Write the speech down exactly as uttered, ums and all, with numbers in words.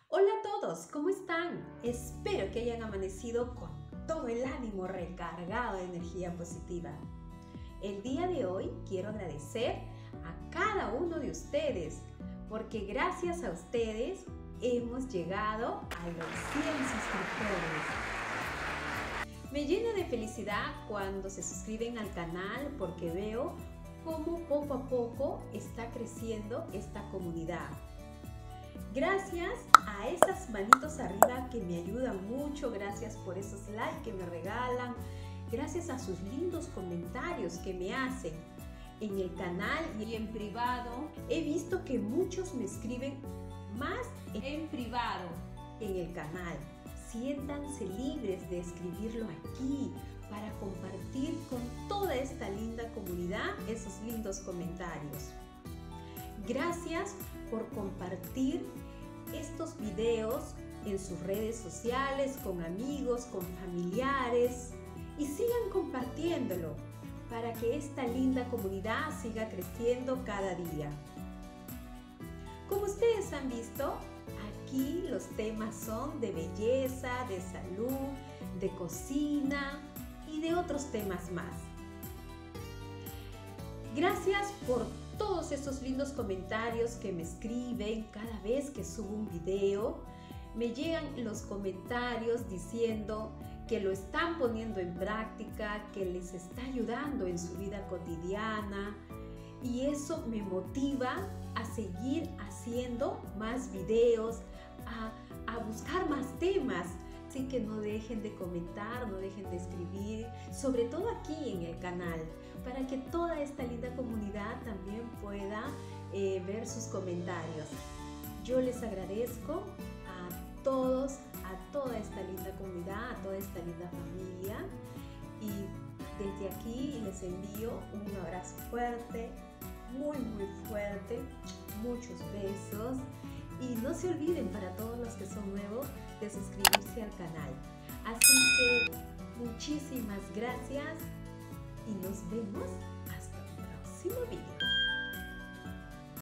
Hola a todos, ¿cómo están? Espero que hayan amanecido con todo el ánimo recargado de energía positiva. El día de hoy quiero agradecer a cada uno de ustedes porque gracias a ustedes hemos llegado a los cien suscriptores. Me llena de felicidad cuando se suscriben al canal porque veo cómo poco a poco está creciendo esta comunidad. Gracias a esas manitos arriba que me ayudan mucho, gracias por esos likes que me regalan, gracias a sus lindos comentarios que me hacen en el canal y en privado. He visto que muchos me escriben más en privado en el canal. Siéntanse libres de escribirlo aquí para compartir con toda esta linda comunidad esos lindos comentarios. Gracias por compartir estos videos en sus redes sociales, con amigos, con familiares, y sigan compartiéndolo para que esta linda comunidad siga creciendo cada día. Como ustedes han visto, aquí los temas son de belleza, de salud, de cocina y de otros temas más. Gracias por todos esos lindos comentarios que me escriben cada vez que subo un video. Me llegan los comentarios diciendo que lo están poniendo en práctica, que les está ayudando en su vida cotidiana, y eso me motiva a seguir haciendo más videos, a, a buscar más temas. Así que no dejen de comentar, no dejen de escribir, sobre todo aquí en el canal, para que toda esta linda comunidad también pueda eh, ver sus comentarios. Yo les agradezco a todos, a toda esta linda comunidad, a toda esta linda familia, y desde aquí les envío un abrazo fuerte, muy muy fuerte, muchos besos. Y no se olviden, para todos los que son nuevos, de suscribirse al canal. Así que muchísimas gracias y nos vemos hasta el próximo video.